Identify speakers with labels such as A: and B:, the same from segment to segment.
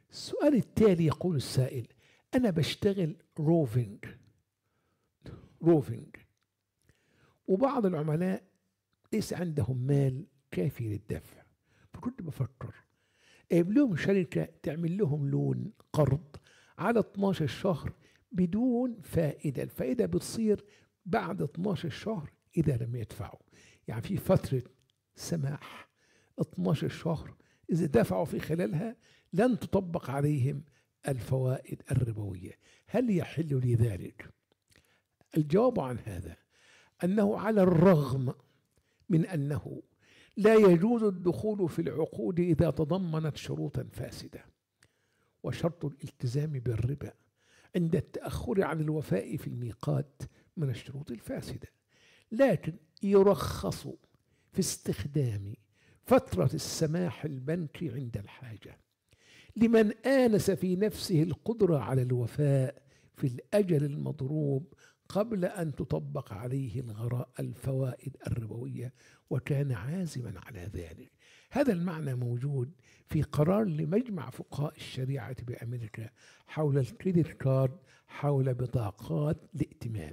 A: السؤال التالي يقول السائل: أنا بشتغل روفينج، وبعض العملاء ليس عندهم مال كافي للدفع، فكنت بفكر اجيب لهم شركة تعمل لهم لون قرض على 12 شهر بدون فائدة. الفائدة بتصير بعد 12 شهر إذا لم يدفعوا، يعني في فترة سماح 12 شهر، إذا دفعوا في خلالها لن تطبق عليهم الفوائد الربوية. هل يحل لي ذلك؟ الجواب عن هذا أنه على الرغم من أنه لا يجوز الدخول في العقود إذا تضمنت شروطا فاسدة، وشرط الالتزام بالربا عند التأخر عن الوفاء في الميقات من الشروط الفاسدة، لكن يرخص في استخدام فترة السماح البنكي عند الحاجة لمن آنس في نفسه القدرة على الوفاء في الأجل المضروب قبل أن تطبق عليه الفوائد الربوية وكان عازما على ذلك. هذا المعنى موجود في قرار لمجمع فقهاء الشريعة بأمريكا حول الكريدت كارد، حول بطاقات الائتمان.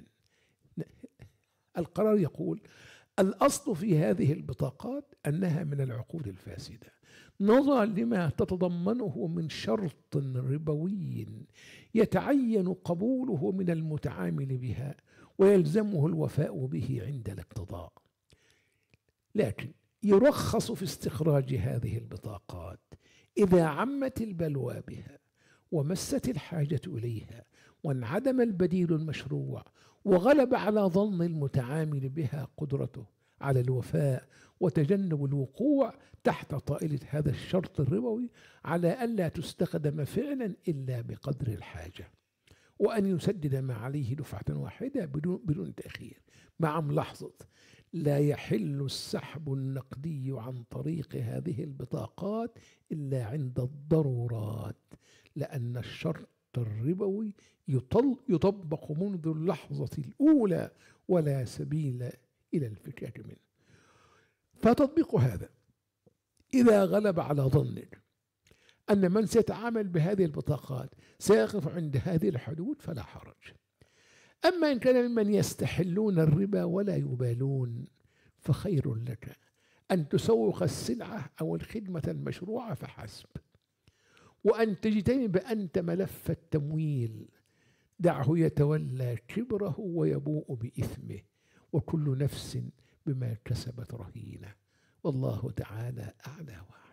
A: القرار يقول: الأصل في هذه البطاقات أنها من العقود الفاسدة نظرا لما تتضمنه من شرط ربوي يتعين قبوله من المتعامل بها ويلزمه الوفاء به عند الاقتضاء، لكن يرخص في استخراج هذه البطاقات إذا عمت البلوى بها ومست الحاجة إليها وانعدم البديل المشروع وغلب على ظن المتعامل بها قدرته على الوفاء وتجنب الوقوع تحت طائلة هذا الشرط الربوي على ألا تستخدم فعلا إلا بقدر الحاجة، وأن يسدد ما عليه دفعة واحدة بدون تأخير، مع ملاحظة: لا يحل السحب النقدي عن طريق هذه البطاقات إلا عند الضرورات، لأن الشرط الربوي يطبق منذ اللحظة الأولى ولا سبيل إلى الفكاك منه. فتطبيق هذا إذا غلب على ظنك أن من سيتعامل بهذه البطاقات سيقف عند هذه الحدود فلا حرج. أما إن كان ممن يستحلون الربا ولا يبالون فخير لك أن تسوق السلعة أو الخدمة المشروعة فحسب، وأن تجتنب أنت ملف التمويل، دعه يتولى كبره ويبوء بإثمه، وكل نفس بما كسبت رهينة، والله تعالى أعلى وأعلم.